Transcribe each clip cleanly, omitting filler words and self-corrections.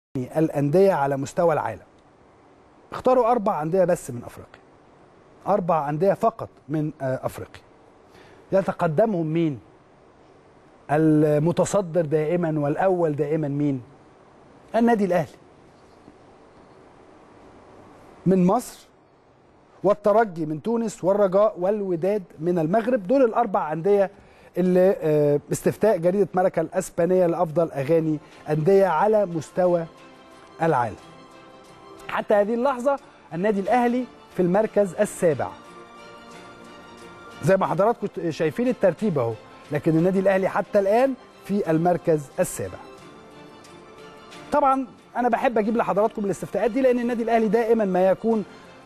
الأندية على مستوى العالم. اختاروا 4 أندية بس من أفريقيا، 4 أندية فقط من أفريقيا. يتقدمهم مين؟ المتصدر دائما والأول دائما مين؟ النادي الأهلي من مصر، والترجي من تونس، والرجاء والوداد من المغرب. دول ال4 أندية اللي استفتاء جريدة ماركا الأسبانية لأفضل أغاني أندية على مستوى العالم. حتى هذه اللحظة النادي الأهلي في المركز السابع، زي ما حضراتكم شايفين الترتيب اهو، لكن النادي الأهلي حتى الآن في المركز السابع. طبعا أنا بحب أجيب لحضراتكم الاستفتاءات دي لأن النادي الأهلي دائما ما يكون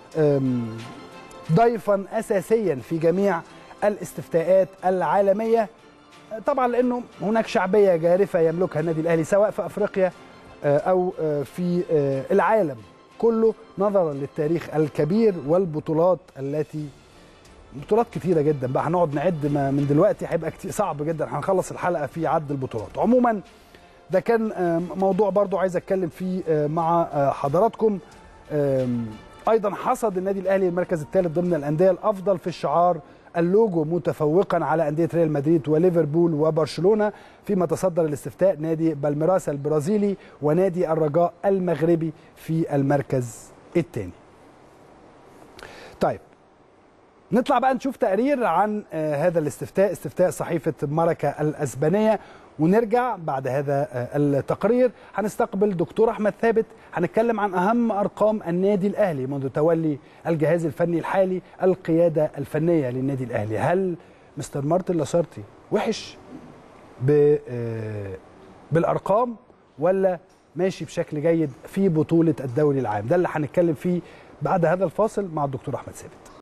ضيفا أساسيا في جميع الاستفتاءات العالمية، طبعا لأنه هناك شعبية جارفة يملكها النادي الأهلي سواء في أفريقيا أو في العالم كله، نظرا للتاريخ الكبير والبطولات التي بطولات كتيرة جدا. بقى هنقعد نعد من دلوقتي هيبقى كتير صعب جدا، هنخلص الحلقة في عد البطولات. عموما ده كان موضوع برضو عايز اتكلم فيه مع حضراتكم. ايضا حصد النادي الاهلي المركز الثالث ضمن الانديه الافضل في الشعار اللوجو، متفوقا على انديه ريال مدريد وليفربول وبرشلونه، فيما تصدر الاستفتاء نادي بالميراس البرازيلي ونادي الرجاء المغربي في المركز الثاني. طيب نطلع بقى نشوف تقرير عن هذا الاستفتاء، استفتاء صحيفة ماركا الأسبانية، ونرجع بعد هذا التقرير هنستقبل دكتور أحمد ثابت، هنتكلم عن أهم أرقام النادي الأهلي منذ تولي الجهاز الفني الحالي القيادة الفنية للنادي الأهلي. هل مستر مارتن لاسارتي وحش بالأرقام ولا ماشي بشكل جيد في بطولة الدوري العام؟ ده اللي هنتكلم فيه بعد هذا الفاصل مع الدكتور أحمد ثابت.